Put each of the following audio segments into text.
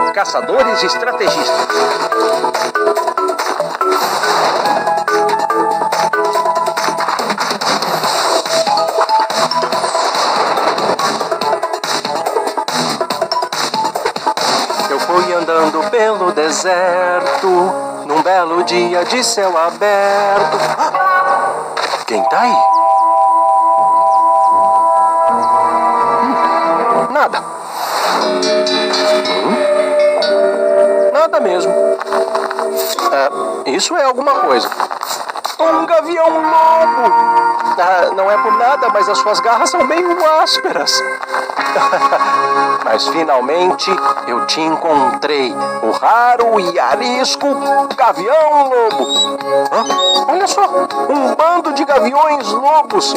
Caçadores estrategistas. Eu fui andando pelo deserto, num belo dia de céu aberto. Quem tá aí? Nada. Nada mesmo. Isso é alguma coisa. Um gavião lobo! Não é por nada, mas as suas garras são meio ásperas. Mas finalmente eu te encontrei, o raro e arisco gavião lobo. Olha só, um bando de gaviões lobos.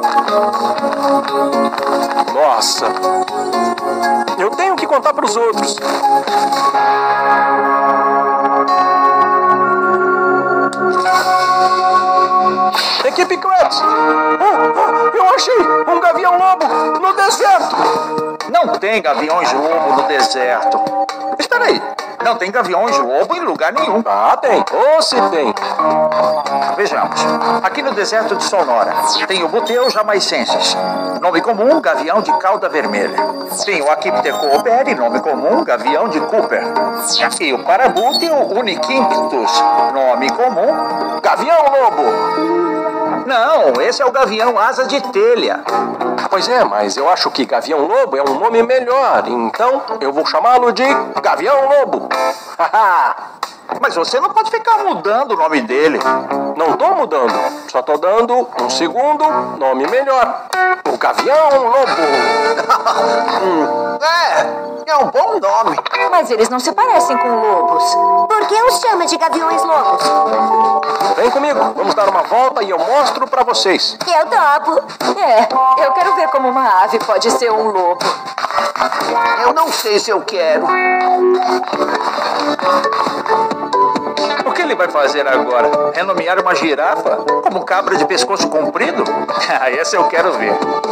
Nossa, eu tenho que contar para os outros. Equipe Kretts! Eu achei um gavião lobo no deserto! Não tem gaviões lobo no deserto. Espera aí, não tem gaviões lobo em lugar nenhum. Tem. Ou se tem. Vejamos. Aqui no deserto de Sonora tem o Buteo jamaicensis, nome comum, gavião de cauda vermelha. Tem o Aquiptecoperi, nome comum, gavião de Cooper. E o Parabuteo uniquinctus, nome comum, gavião lobo. Não, esse é o gavião asa de telha. Pois é, mas eu acho que gavião lobo é um nome melhor, então eu vou chamá-lo de gavião lobo. Mas você não pode ficar mudando o nome dele. Não tô mudando, só tô dando um segundo nome melhor. O gavião lobo. É um bom nome. Mas eles não se parecem com lobos. Por que os chama de gaviões lobos? Vem comigo, vamos dar uma volta e eu mostro pra vocês. Eu topo. Eu quero ver como uma ave pode ser um lobo. Eu não sei se eu quero. O que ele vai fazer agora? Renomear uma girafa como cabra de pescoço comprido? Essa eu quero ver.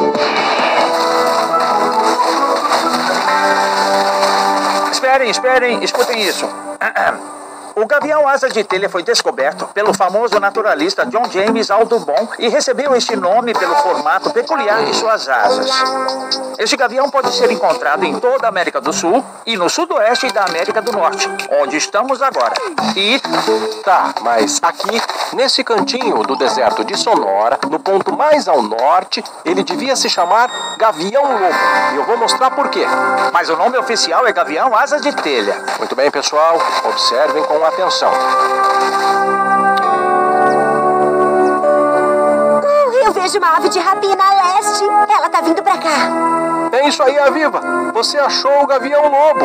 Esperem, escutem isso. O gavião asa de telha foi descoberto pelo famoso naturalista John James Audubon e recebeu este nome pelo formato peculiar de suas asas. Este gavião pode ser encontrado em toda a América do Sul e no sudoeste da América do Norte, onde estamos agora. Tá, mas aqui, nesse cantinho do deserto de Sonora, no ponto mais ao norte, ele devia se chamar gavião lobo. E eu vou mostrar por quê. Mas o nome oficial é gavião asa de telha. Muito bem, pessoal, observem com atenção. Eu vejo uma ave de rapina a leste. Ela tá vindo pra cá. É isso aí, Aviva. Você achou o gavião lobo.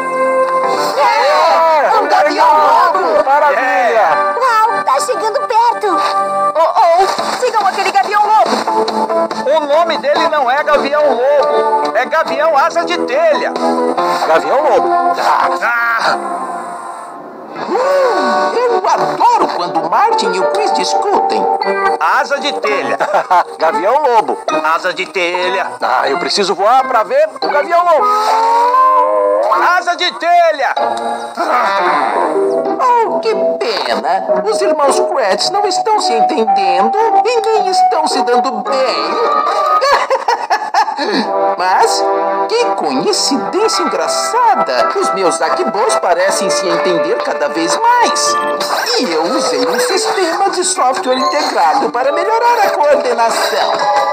Um gavião lobo! Maravilha! Uau, tá chegando perto. Sigam aquele gavião lobo. O nome dele não é gavião lobo, é gavião asa de telha. Gavião lobo. Eu adoro quando Martin e o Chris discutem. Asa de telha. Gavião lobo. Asa de telha. Eu preciso voar pra ver o gavião lobo. Asa de telha. Oh, que pena. Os irmãos Kretts não estão se entendendo e nem estão se dando bem. Mas, que coincidência engraçada! Os meus Akibos parecem se entender cada vez mais. E eu usei um sistema de software integrado para melhorar a coordenação.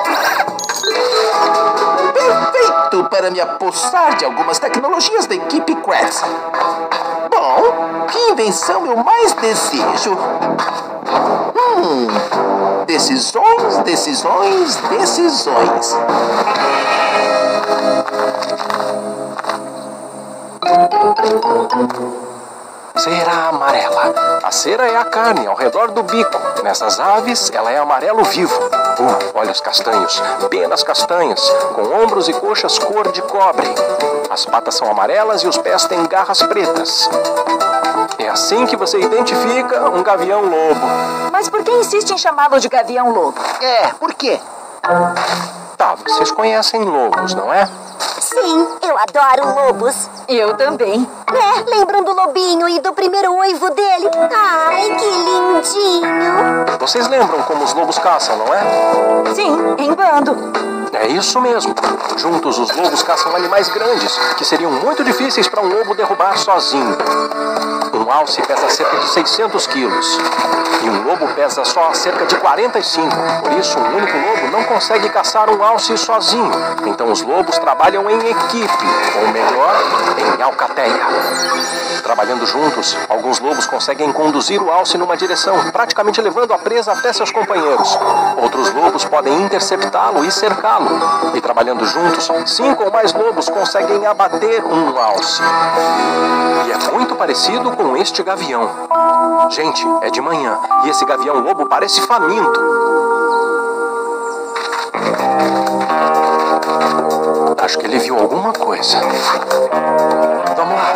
Perfeito para me apossar de algumas tecnologias da equipe Kretts. Bom, que invenção eu mais desejo? Decisões. Cera amarela. A cera é a carne ao redor do bico. Nessas aves, ela é amarelo vivo. Olhos castanhos, penas castanhas, com ombros e coxas cor de cobre. As patas são amarelas e os pés têm garras pretas. É assim que você identifica um gavião lobo. Mas por que insiste em chamá-lo de gavião lobo? Por quê? Tá, vocês conhecem lobos, não é? Sim, eu adoro lobos. Eu também. Lembram do lobinho e do primeiro uivo dele? Ai, que lindinho. Vocês lembram como os lobos caçam, não é? Sim, em bando. É isso mesmo. Juntos, os lobos caçam animais grandes, que seriam muito difíceis para um lobo derrubar sozinho. Um alce pesa cerca de 600 quilos. E um lobo pesa só cerca de 45. Por isso, um único lobo não consegue caçar um alce sozinho. Então, os lobos trabalham em equipe, ou melhor, em alcateia. Trabalhando juntos, alguns lobos conseguem conduzir o alce numa direção, praticamente levando a presa até seus companheiros. Outros lobos podem interceptá-lo e cercá-lo. E trabalhando juntos, 5 ou mais lobos conseguem abater um alce. E é muito parecido com este gavião. Gente, é de manhã e esse gavião lobo parece faminto. Acho que ele viu alguma coisa. Vamos lá.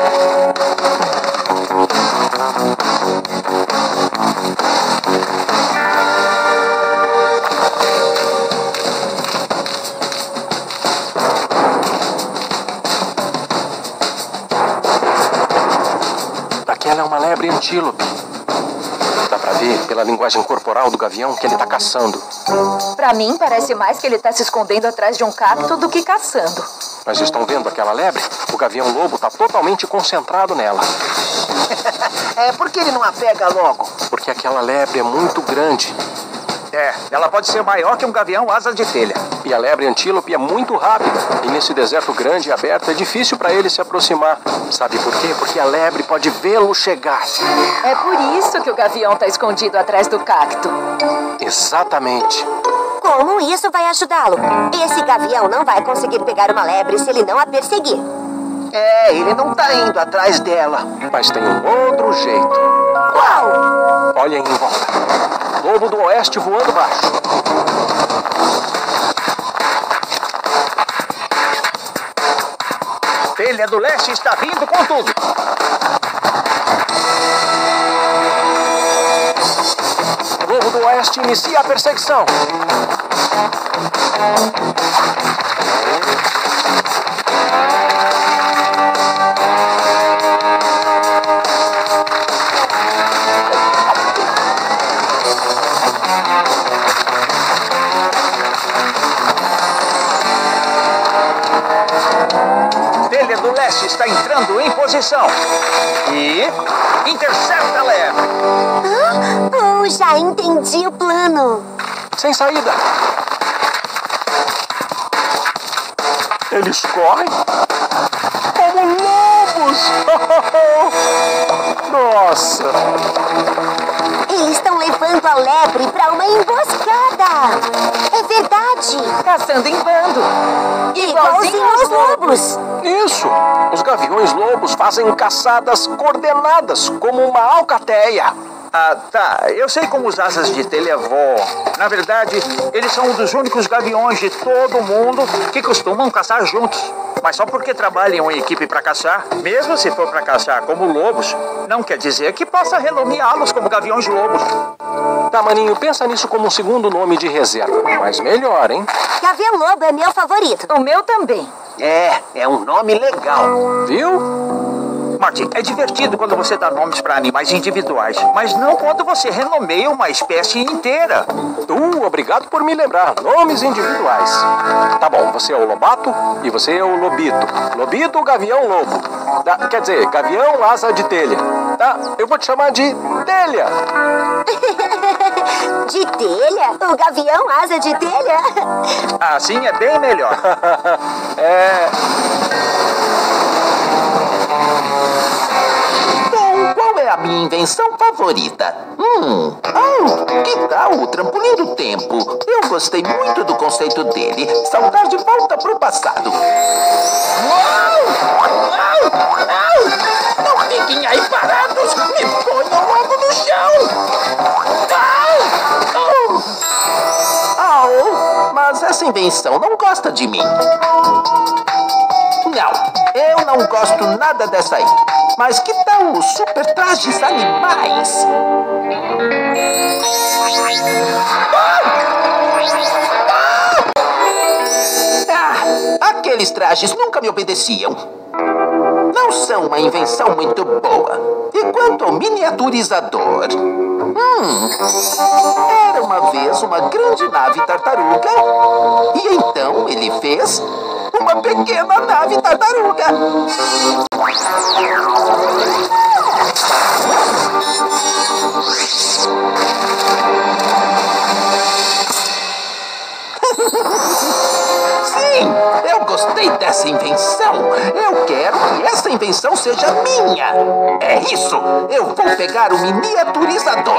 Aquela é uma lebre antílope. Dá pra ver pela linguagem corporal do gavião que ele tá caçando. Pra mim, parece mais que ele tá se escondendo atrás de um cacto do que caçando. Mas estão vendo aquela lebre? O gavião lobo tá totalmente concentrado nela. Por que ele não a pega logo? Porque aquela lebre é muito grande. Ela pode ser maior que um gavião asa de telha. E a lebre antílope é muito rápida. E nesse deserto grande e aberto é difícil para ele se aproximar. Sabe por quê? Porque a lebre pode vê-lo chegar. É por isso que o gavião tá escondido atrás do cacto. Exatamente. Como isso vai ajudá-lo? Esse gavião não vai conseguir pegar uma lebre se ele não a perseguir. Ele não tá indo atrás dela. Mas tem um outro jeito. Qual? Olhem em volta. Lobo do oeste voando baixo. Telha do leste está vindo com tudo. Lobo do oeste inicia a perseguição. Telha do leste está entrando em posição. E intercepta a lebre. Já entendi o plano. Sem saída. Eles correm como lobos. Nossa. Eles estão levando a lebre para uma emboscada. É verdade. Caçando em bando. Igualzinho aos lobos. Isso. Os gaviões lobos fazem caçadas coordenadas como uma alcateia. Tá. Eu sei como os asas de telha voam. Na verdade, eles são um dos únicos gaviões de todo o mundo que costumam caçar juntos. Mas só porque trabalham em equipe para caçar, mesmo se for para caçar como lobos, não quer dizer que possa renomeá-los como gaviões lobos. Tá, maninho, pensa nisso como um segundo nome de reserva. Mas melhor, hein? Gavião lobo é meu favorito. O meu também. É um nome legal. Viu? Marty, é divertido quando você dá nomes para animais individuais, mas não quando você renomeia uma espécie inteira. Obrigado por me lembrar. Nomes individuais. Tá bom, você é o Lobato e você é o Lobito. Lobito, gavião, lobo. Quer dizer, gavião, asa de telha. Tá? Eu vou te chamar de Telha. De telha? O gavião asa de telha? Assim é bem melhor. Bom, qual é a minha invenção favorita? Que tal o trampolim do tempo? Eu gostei muito do conceito dele. Saltar de volta pro passado. Não fiquem aí parados! Me ponham logo no chão! Mas essa invenção não gosta de mim. Não, eu não gosto nada dessa aí. Mas que tal os super trajes animais? Aqueles trajes nunca me obedeciam. Não são são uma invenção muito boa. E quanto ao miniaturizador? Era uma vez uma grande nave tartaruga. E então ele fez uma pequena nave tartaruga. Sim, eu gostei dessa invenção. Eu quero que essa invenção seja minha. É isso, eu vou pegar o miniaturizador.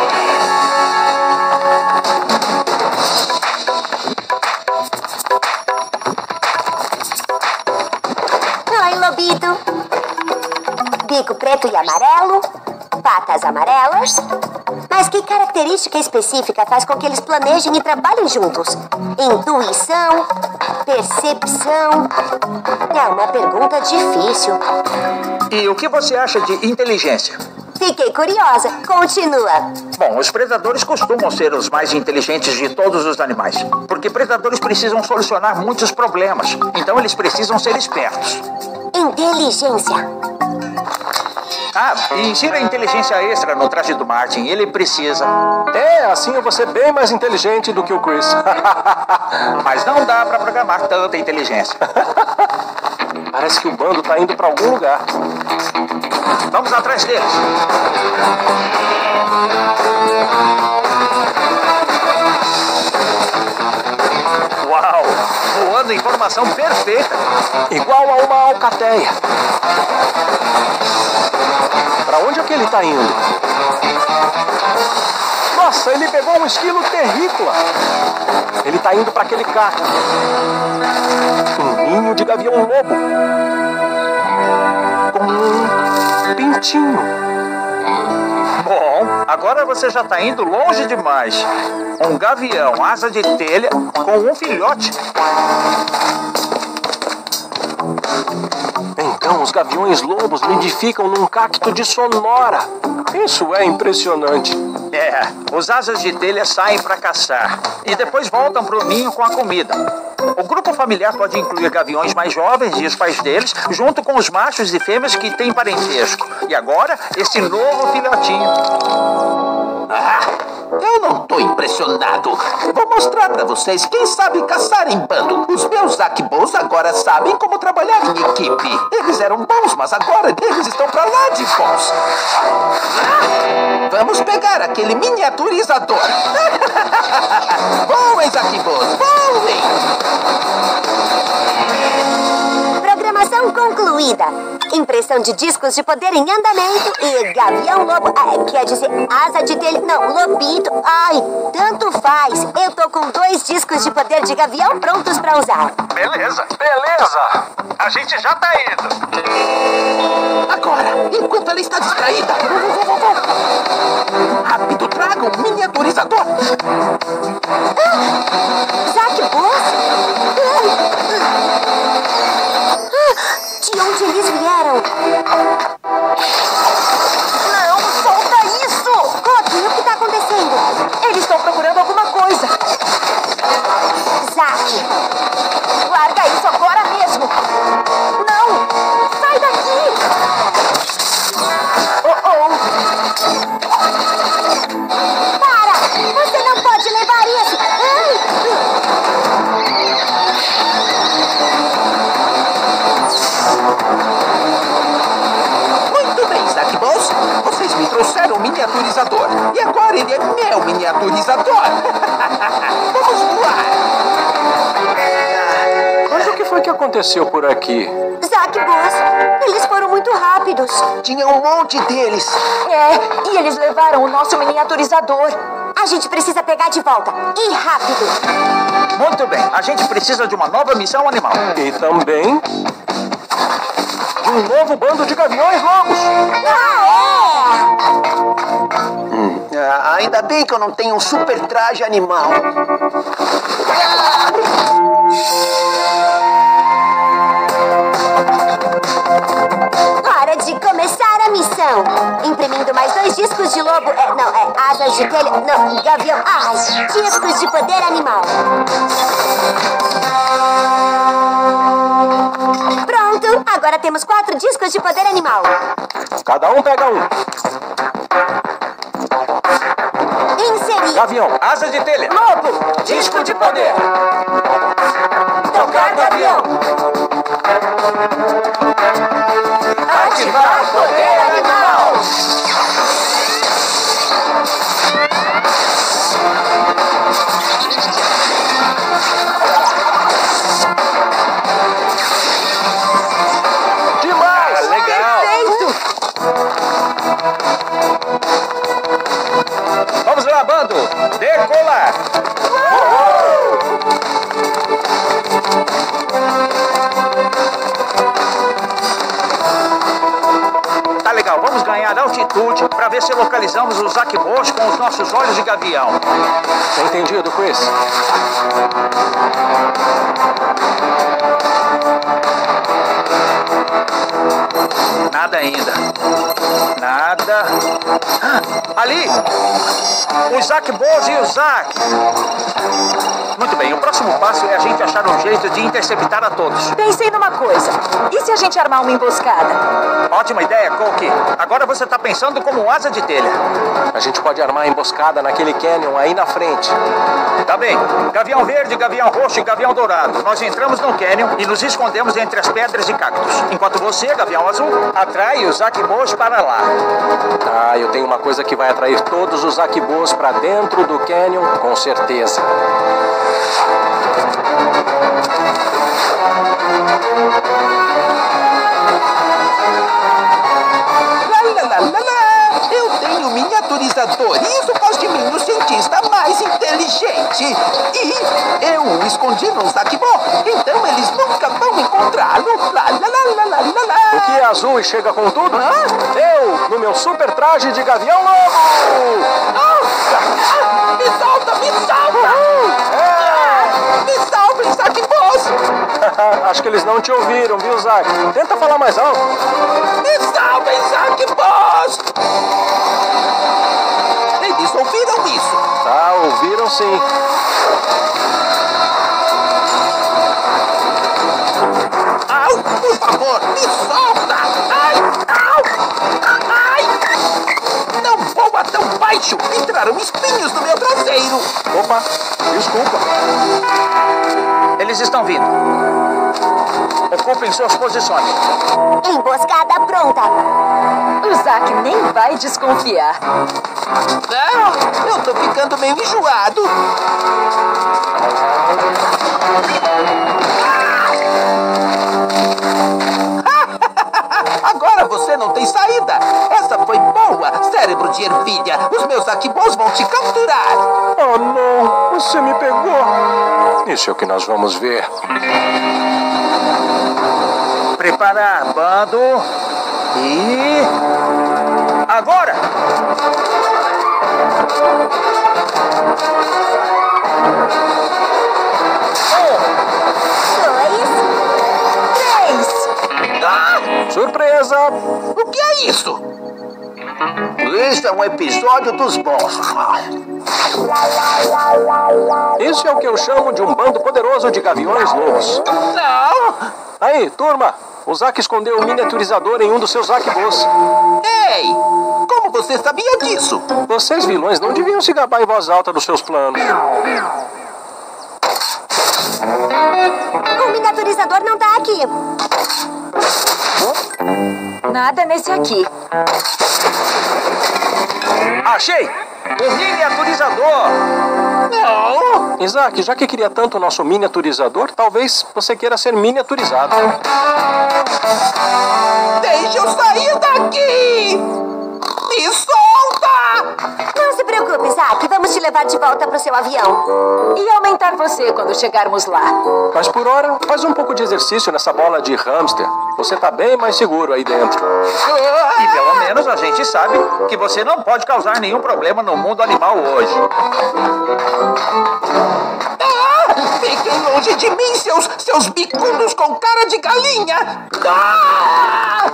Oi, lobito. Bico preto e amarelo, patas amarelas. Mas que característica específica faz com que eles planejem e trabalhem juntos? Intuição? Percepção? É uma pergunta difícil. E o que você acha de inteligência? Fiquei curiosa. Continua. Bom, os predadores costumam ser os mais inteligentes de todos os animais, porque predadores precisam solucionar muitos problemas, então eles precisam ser espertos. Inteligência. Ah, e insira inteligência extra no traje do Martin, ele precisa. Assim eu vou ser bem mais inteligente do que o Chris. Mas não dá pra programar tanta inteligência. Parece que o bando tá indo pra algum lugar. Vamos atrás deles. Uau! Voando em formação perfeita. Igual a uma alcateia. Pra onde é que ele tá indo? Nossa, ele pegou um esquilo terrícola. Ele tá indo pra aquele cacto. Um ninho de gavião-lobo. Com um pintinho. Bom, agora você já tá indo longe demais. Um gavião asa de telha com um filhote. Então os gaviões-lobos nidificam num cacto de Sonora. Isso é impressionante. Os asas de telha saem para caçar e depois voltam pro ninho com a comida. O grupo familiar pode incluir gaviões mais jovens e os pais deles, junto com os machos e fêmeas que têm parentesco. E agora, esse novo filhotinho. Eu não tô impressionado. Vou mostrar pra vocês quem sabe caçar em bando. Os meus Akbos agora sabem como trabalhar em equipe. Eles eram bons, mas agora eles estão pra lá de bons. Vamos pegar aquele miniaturizador. Voem, Akbos, voem! Programação concluída. Impressão de discos de poder em andamento e gavião-lobo, quer dizer, asa de telha, não, lobito. Ai, tanto faz. Eu tô com 2 discos de poder de gavião prontos pra usar. Beleza. A gente já tá indo. Agora, enquanto ela está distraída. Rápido, traga um miniaturizador. Zakbos? De onde eles vieram? Não, solta isso! Cody, o que tá acontecendo? Eles estão procurando alguma coisa. Zack! Larga isso agora mesmo. Não! Sai daqui! Para! Você não pode levar isso! Muito bem, Zakbos. Vocês me trouxeram um miniaturizador. E agora ele é meu miniaturizador. Vamos voar. Mas o que foi que aconteceu por aqui? Zakbos, eles foram muito rápidos. Tinha um monte deles. E eles levaram o nosso miniaturizador. A gente precisa pegar de volta. E rápido. Muito bem, a gente precisa de uma nova missão animal. E também de um novo bando de gaviões-lobos. Ainda bem que eu não tenho um super traje animal. Hora de começar a missão. Imprimindo mais 2 discos de lobo. Asas de telha. Não, gavião. Discos de poder animal. Pronto. Pronto! Agora temos 4 discos de poder animal. Cada um pega um. Inserir. Gavião. Asa de telha. Lobo! Disco de poder. Tocar gavião. Ativar poder animal. Demais! Legal. Vamos lá, bando. Decolar. Tá legal, vamos ganhar altitude para ver se localizamos os Akibos com os nossos olhos de gavião. Entendido, Chris? Nada ainda. Nada. Ali! Os Akibos e o Zack. Muito bem, o próximo passo é a gente achar um jeito de interceptar a todos. Pensei numa coisa. E se a gente armar uma emboscada? Ótima ideia, Coke. Agora você tá pensando como um asa de telha. A gente pode armar a emboscada naquele canyon aí na frente. Tá bem. Gavião verde, gavião roxo e gavião dourado. Nós entramos no canyon e nos escondemos entre as pedras e cactos. Enquanto você, gavião azul, atrai os Akibos para lá. Ah, eu tenho uma coisa que vai atrair todos os Akibos para dentro do canyon, com certeza. Eu tenho miniaturizador e isso faz de mim o cientista mais inteligente. E eu o escondi nos Akibó, então eles nunca vão encontrá-lo. O que é azul e chega com tudo? Eu, no meu super traje de gavião lobo! Me salva, me salva! Me salvem, Akibós! Acho que eles não te ouviram, viu, Zack? Tenta falar mais alto. Me salvem, Akibós! Eles ouviram isso? Ah, ouviram sim. Au, por favor, me solta! Ai, au! Ai! Não voa tão baixo! Entraram espinhos no meu traseiro! Opa, desculpa. Eles estão vindo. Ocupem suas posições. Emboscada pronta. O Zack nem vai desconfiar. Ah, eu tô ficando meio enjoado. Agora você não tem saída. Essa foi boa, cérebro de ervilha. Os meus Akibos vão te capturar. Oh, não. Você me pegou. Isso é o que nós vamos ver. Preparar, bando. E... agora! Surpresa! O que é isso? Isso é um episódio dos bons. Isso é o que eu chamo de um bando poderoso de gaviões lobos. Não! Aí, turma, o Zack escondeu o miniaturizador em um dos seus Akibos. Ei! Como você sabia disso? Vocês vilões não deviam se gabar em voz alta dos seus planos. O miniaturizador não tá aqui. Nada nesse aqui. Achei! O miniaturizador! Não! Isaac, já que queria tanto o nosso miniaturizador, talvez você queira ser miniaturizado. Deixa eu sair daqui! Me solta! Não se preocupe, Zack. Vamos te levar de volta pro seu avião. E aumentar você quando chegarmos lá. Mas por hora, faz um pouco de exercício nessa bola de hamster. Você tá bem mais seguro aí dentro. E pelo menos a gente sabe que você não pode causar nenhum problema no mundo animal hoje. Ah, fiquem longe de mim, seus bicudos com cara de galinha! Ah!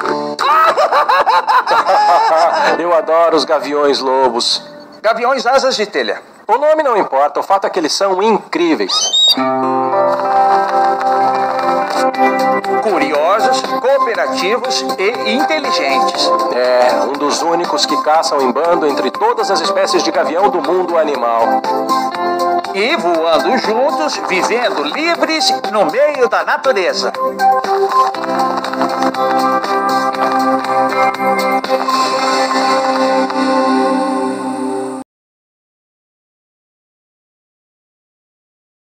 Eu adoro os gaviões lobos. Gaviões asas de telha. O nome não importa, o fato é que eles são incríveis. Curiosos, cooperativos e inteligentes. É, um dos únicos que caçam em bando entre todas as espécies de gavião do mundo animal. E voando juntos, vivendo livres no meio da natureza.